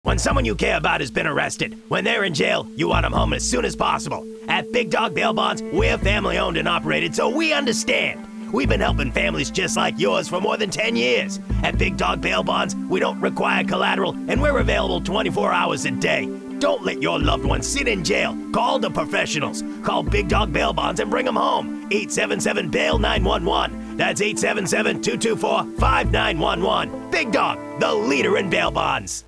When someone you care about has been arrested, when they're in jail, you want them home as soon as possible. At Big Dog Bail Bonds, we're family owned and operated, so we understand. We've been helping families just like yours for more than 10 years. At Big Dog Bail Bonds, we don't require collateral, and we're available 24 hours a day. Don't let your loved one sit in jail. Call the professionals. Call Big Dog Bail Bonds and bring them home. 877-BAIL-911. That's 877-224-5911. Big Dog, the leader in bail bonds.